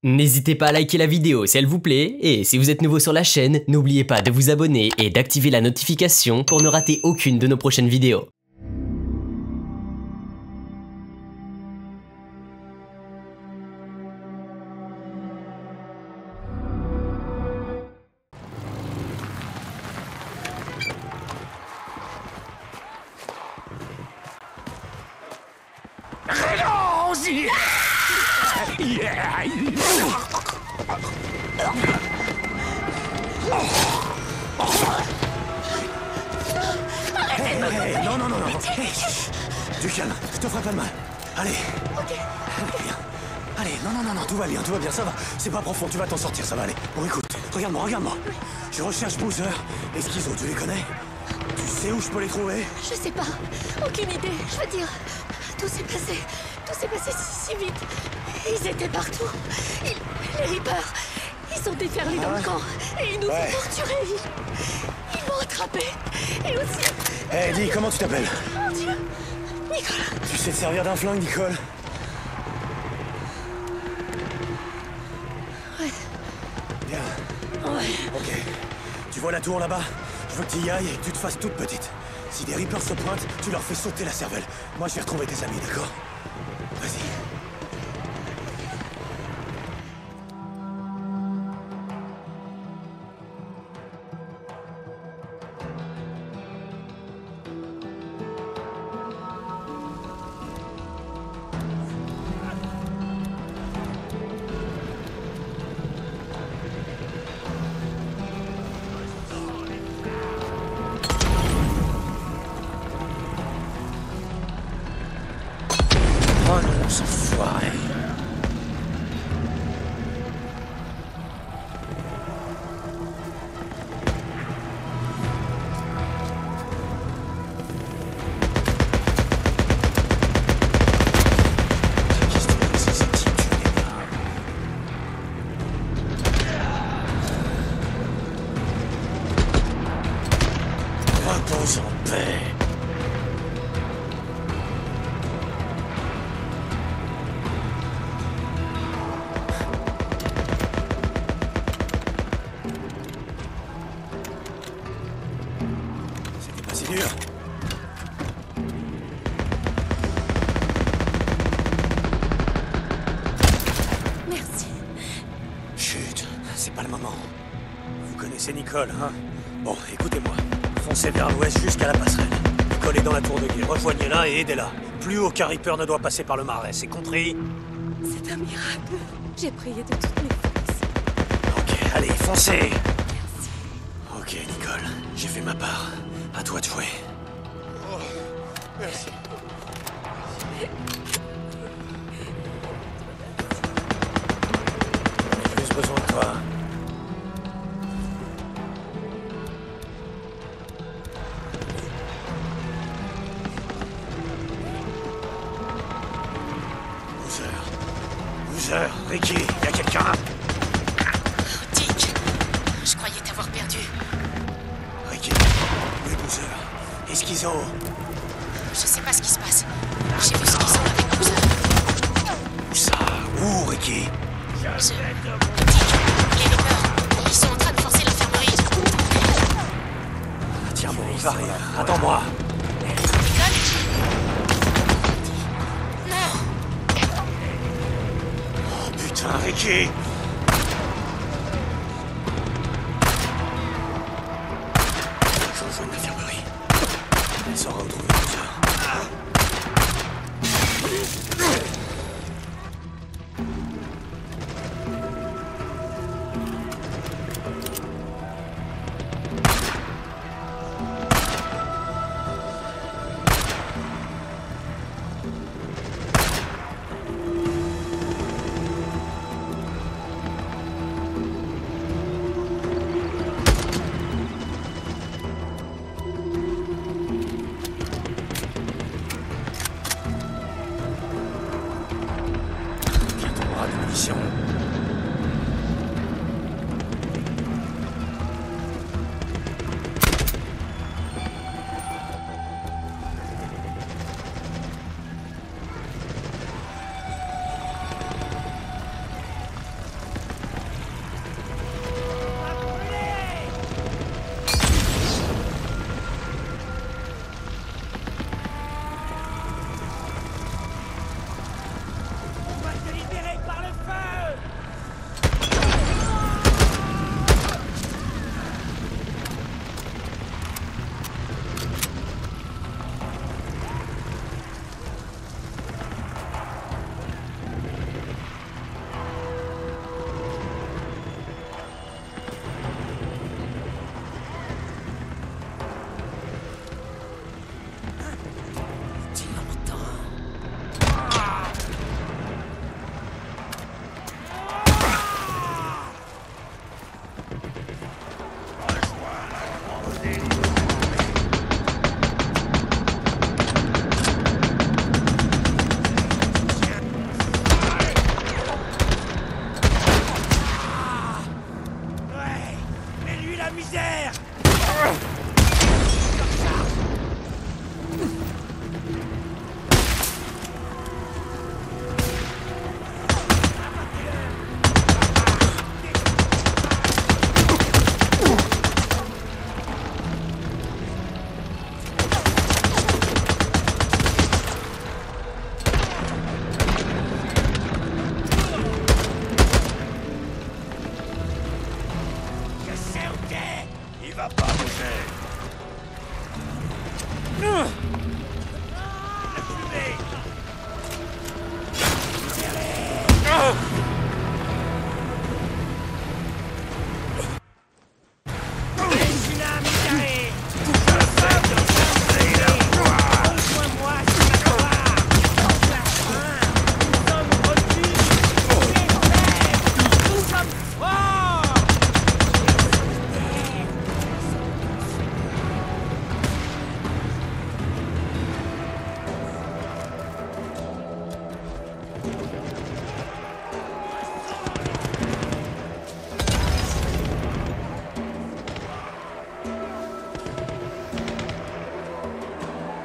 N'hésitez pas à liker la vidéo si elle vous plaît, et si vous êtes nouveau sur la chaîne, n'oubliez pas de vous abonner et d'activer la notification pour ne rater aucune de nos prochaines vidéos. Hey, non. Hey, du calme, je te ferai pas de mal. Allez. Ok. Allez, viens. Allez, non, tout va bien, ça va. C'est pas profond, tu vas t'en sortir, ça va aller. Bon, écoute, regarde-moi. Je recherche Boozer et Schizo, tu les connais? Tu sais où je peux les trouver? Je sais pas. Aucune idée. Je veux dire, tout s'est passé si vite. Ils étaient partout. Les Reapers, ils sont déferlés dans le camp et ils nous ont torturés. Ils m'ont attrapé. Et aussi... Hey, dis, comment tu t'appelles? Mon Dieu. Nicolas. Tu sais te servir d'un flingue, Nicole? Ouais. Bien. Ouais. Ok. Tu vois la tour là-bas? Je veux que tu y ailles et que tu te fasses toute petite. Si des Reapers se pointent, tu leur fais sauter la cervelle. Moi, je vais retrouver tes amis, d'accord? Vas-y. Oh non, ce foiré. Qu'est-ce que tu veux, c'est ces types, tu les pas. Repose en paix. C'était pas si dur. Merci. Chut, c'est pas le moment. Vous connaissez Nicole, hein? Bon, écoutez-moi. Foncez vers l'ouest jusqu'à la passerelle. Nicole est dans la tour de guet. Rejoignez-la et aidez-la. Plus aucun Reaper ne doit passer par le marais, c'est compris? C'est un miracle. J'ai prié de toutes mes forces. Ok, allez, foncez! Merci. Ok, Nicole, j'ai fait ma part. À toi de jouer. Merci. J'ai plus besoin de toi. Boozer, Ricky, y'a quelqu'un? Dick, je croyais t'avoir perdu. Ricky, oui, Boozer. Et Schizo? Je sais pas ce qui se passe. J'ai vu ce qu'ils sont avec Boozer. Où ça? Où, Ricky? Dick, les Reapers, ils sont en train de forcer l'infirmerie. Ah, tiens bon, j'arrive. Attends-moi. Nicole? Non. Oh putain, Ricky! Je rejoins l'infirmerie. Elle saura où trouver Boozer.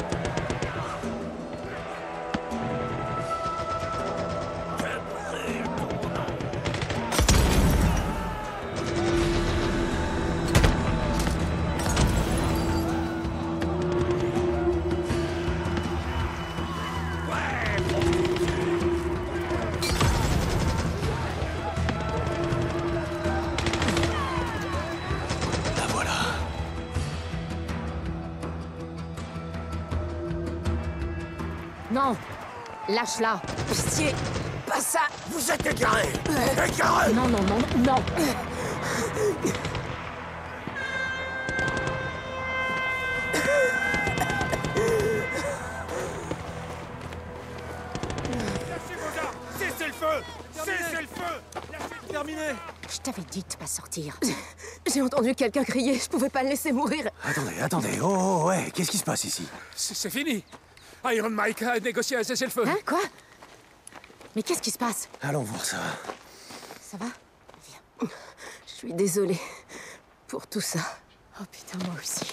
Non! Lâche-la! Pitié! Pas ça! Vous êtes égarés! Égarés! Non, non, non, non! Lâchez vos armes! Cessez le feu! Cessez le feu! Terminé! Je t'avais dit de pas sortir. J'ai entendu quelqu'un crier, je pouvais pas le laisser mourir. Attendez, oh, ouais, qu'est-ce qui se passe ici? C'est fini. Iron Mike a négocié un cessez-le-feu. Hein, quoi? Mais qu'est-ce qui se passe? Allons voir ça. Ça va? Viens. Je suis désolée pour tout ça. Oh putain, moi aussi.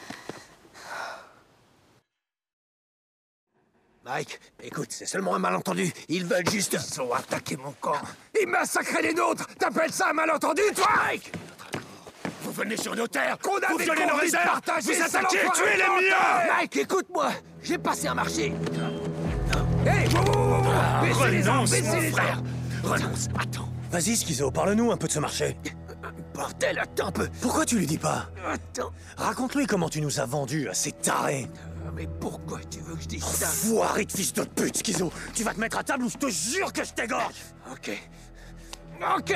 Mike, écoute, c'est seulement un malentendu. Ils veulent juste... Ils ont attaqué mon camp. Ils massacraient les nôtres. T'appelles ça un malentendu, toi? Mike! Vous venez sur nos terres. Qu'on Vous violez nos réserves! Vous attaquez et tuez les miens! Mike, écoute-moi. J'ai passé un marché. Hé, baissez les armes, baissez les armes. Renonce, attends. Vas-y, Schizo, parle-nous un peu de ce marché. Bordel, attends un peu. Pourquoi tu lui dis pas? Attends. Raconte-lui comment tu nous as vendus à ces tarés. Mais pourquoi tu veux que je dise ça? Foiré de fils de pute, Schizo! Tu vas te mettre à table ou je te jure que je t'égorge! Ok. Ok.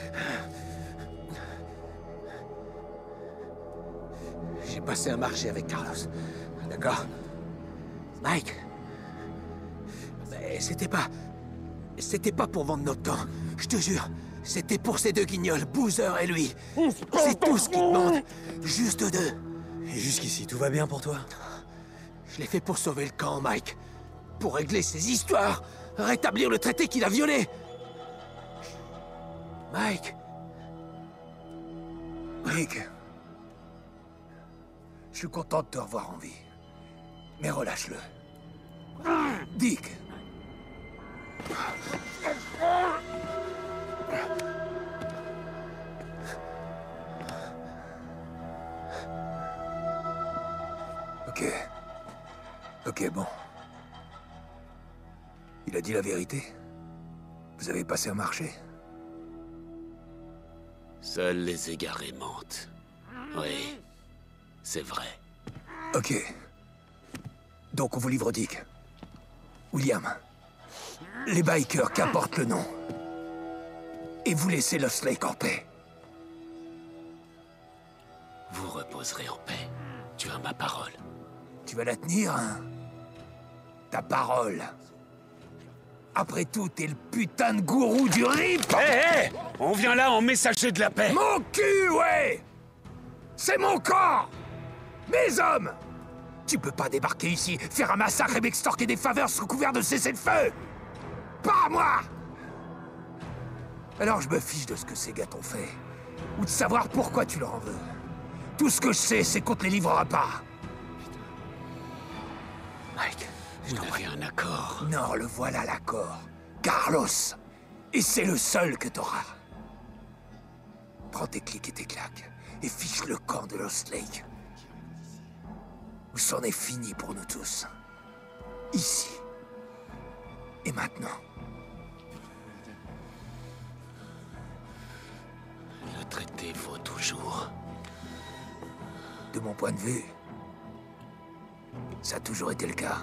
J'ai passé un marché avec Carlos. D'accord? Mike. Mais c'était pas... C'était pas pour vendre notre temps. Je te jure. C'était pour ces deux guignols, Boozer et lui. C'est tout ce qu'ils demandent. Juste eux deux. Et jusqu'ici, tout va bien pour toi? Je l'ai fait pour sauver le camp, Mike. Pour régler ces histoires. Rétablir le traité qu'il a violé. Mike. Dick. Je suis content de te revoir en vie. Mais relâche-le. Dick. Ok. Ok, bon. Il a dit la vérité. Vous avez passé un marché. Seuls les égarés mentent. Oui, c'est vrai. Ok. Donc on vous livre Dick. William. Les bikers qu'importe le nom. Et vous laissez Lost Lake en paix. Vous reposerez en paix. Tu as ma parole. Tu vas la tenir, hein? Ta parole. Après tout, t'es le putain de gourou du RIP. Hé, on vient là en messager de la paix. Mon cul, ouais! C'est mon corps! Mes hommes! Tu peux pas débarquer ici, faire un massacre et m'extorquer des faveurs sous couvert de cessez-le-feu! Pas moi! Alors je me fiche de ce que ces gars t'ont fait. Ou de savoir pourquoi tu leur en veux. Tout ce que je sais, c'est qu'on te les livrera pas. Mike, On avait un accord. non, le voilà l'accord. Carlos. Et c'est le seul que t'auras. Prends tes clics et tes claques. Et fiche le camp de Lost Lake. Où c'en est fini pour nous tous. Ici. Et maintenant. Le traité vaut toujours. De mon point de vue, ça a toujours été le cas.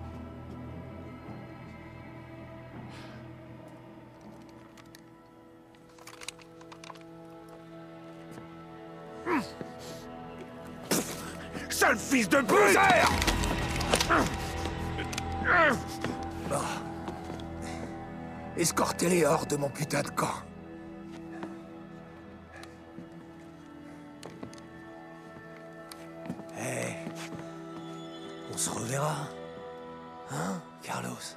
Sale fils de pute! Escortez-les hors de mon putain de camp. On se reverra. Hein, Carlos?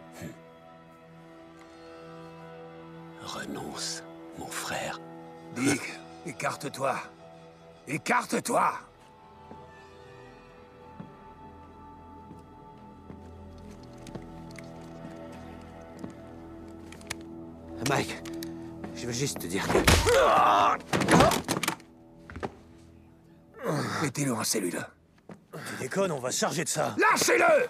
Renonce, mon frère. Dick, écarte-toi. Écarte-toi! Mike, je veux juste te dire que... Mettez-le en cellule. Tu déconnes, on va se charger de ça. Lâchez-le!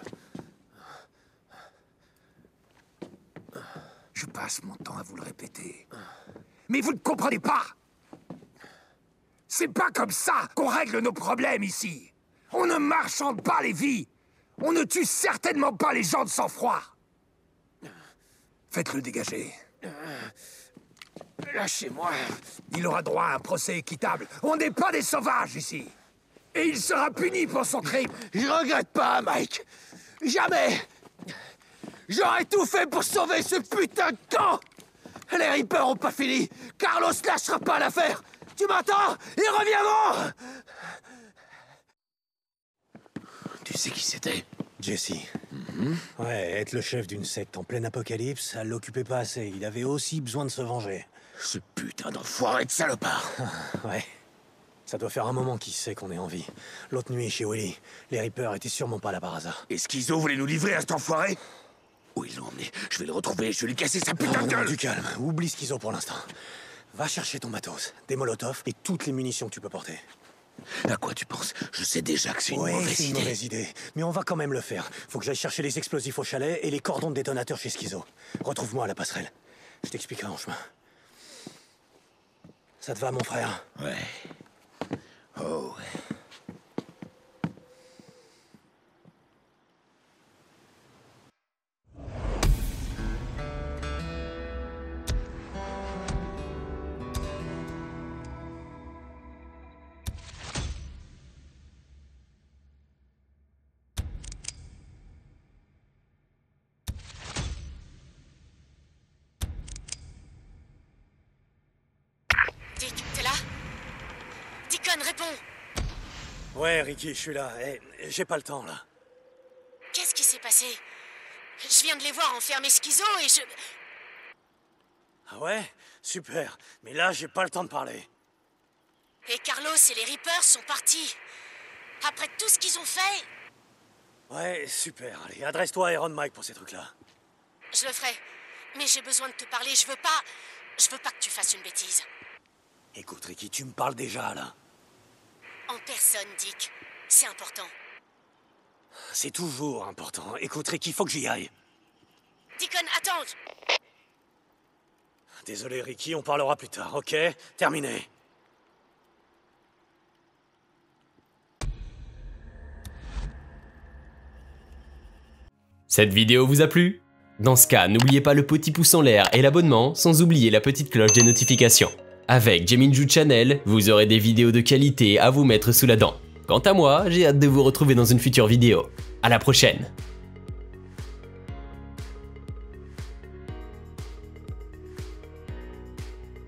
Je passe mon temps à vous le répéter. Mais vous ne comprenez pas! C'est pas comme ça qu'on règle nos problèmes ici. On ne marchande pas les vies. On ne tue certainement pas les gens de sang-froid. Faites-le dégager. Lâchez-moi. Il aura droit à un procès équitable. On n'est pas des sauvages ici. Et il sera puni pour son crime. Je regrette pas, Mike. Jamais. J'aurais tout fait pour sauver ce putain de camp. Les Reapers ont pas fini. Carlos lâchera pas l'affaire. Tu m'entends? Ils reviendront. Tu sais qui c'était? Jesse. Ouais, être le chef d'une secte en plein apocalypse, ça l'occupait pas assez. Il avait aussi besoin de se venger. Ce putain d'enfoiré de salopard. Ouais. Ça doit faire un moment qu'il sait qu'on est en vie. L'autre nuit, chez Willy, les Reapers étaient sûrement pas là par hasard. Et Schizo voulait nous livrer à cet enfoiré? Où ils l'ont emmené? Je vais le retrouver, je vais lui casser sa putain de Non, gueule. du calme. Oublie Schizo pour l'instant. Va chercher ton matos, des molotovs et toutes les munitions que tu peux porter. À quoi tu penses? Je sais déjà que c'est une Oui, mauvaise c'est une idée. mauvaise idée. Mais on va quand même le faire. Faut que j'aille chercher les explosifs au chalet et les cordons de détonateur chez Schizo. Retrouve-moi à la passerelle. Je t'expliquerai en chemin. Ça te va, mon frère? Ouais. Oh. Dick, t'es là? Deacon, réponds! Ouais, Ricky, je suis là. Eh, j'ai pas le temps, là. Qu'est-ce qui s'est passé? Je viens de les voir enfermer Schizo et je... Ah ouais? Super. Mais là, j'ai pas le temps de parler. Et Carlos et les Reapers sont partis. Après tout ce qu'ils ont fait, Ouais, super. Allez, adresse-toi à Iron Mike pour ces trucs-là. je le ferai. Mais j'ai besoin de te parler, je veux pas que tu fasses une bêtise. Écoute, Ricky, tu me parles déjà, là. En personne, Dick. C'est important. C'est toujours important. Écoute, Ricky, faut que j'y aille. Deacon, attends! Désolé, Ricky, on parlera plus tard, ok? Terminé. Cette vidéo vous a plu? Dans ce cas, n'oubliez pas le petit pouce en l'air et l'abonnement, sans oublier la petite cloche des notifications. Avec Geminju Channel, vous aurez des vidéos de qualité à vous mettre sous la dent. Quant à moi, j'ai hâte de vous retrouver dans une future vidéo. À la prochaine!